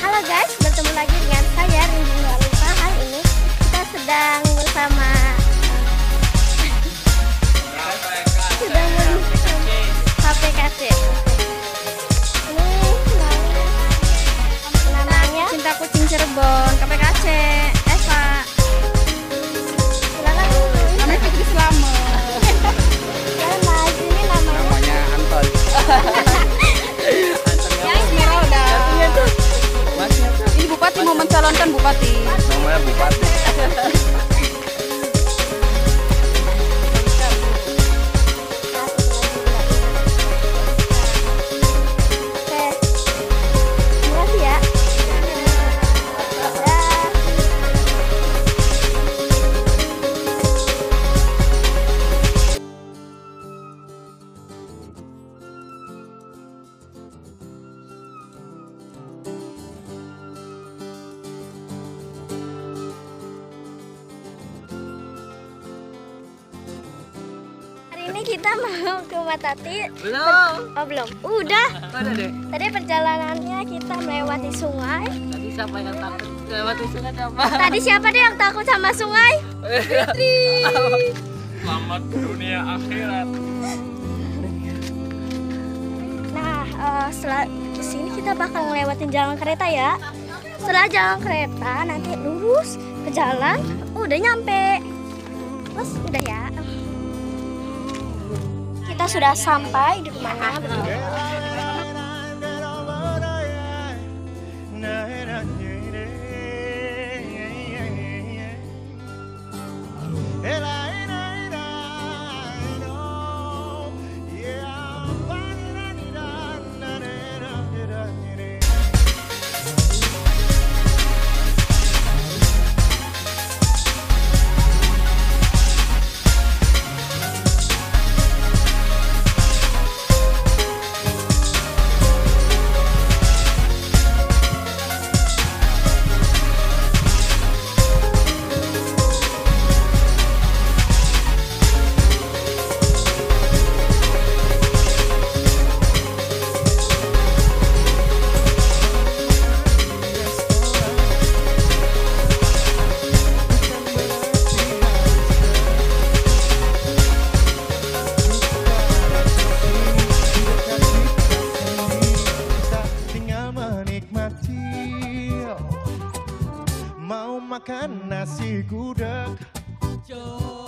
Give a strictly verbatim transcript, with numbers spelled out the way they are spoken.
Halo guys, bertemu lagi dengan saya Rindy Lupa. Hari ini kita sedang bersama sedang bersama H P K C. Ini namanya Cinta Kucing Cirebon K P K C. Eva. Silakan. Namanya Fitri Slamet. Ya Mas, ini namanya Namanya Anton. Ini Bupati mau mencalonkan Bupati. Namanya Bupati. Oke. Terima kasih ya. Dah. Hari ini kita mau ke Matati. Belum. Oh belum. Udah. Ada deh. Tadi perjalanannya kita melewati sungai. Tadi siapa yang takut? Lewati sungai apa? Tadi siapa deh yang takut sama sungai? Fitri. Selamat dunia akhirat. Nah, eh, setelah kesini kita bakal ngelewatin jalan kereta ya. Setelah jalan kereta nanti lurus ke jalan, udah nyampe. Terus udah ya. Kita sudah sampai di rumahnya. Mau makan nasi gudeg.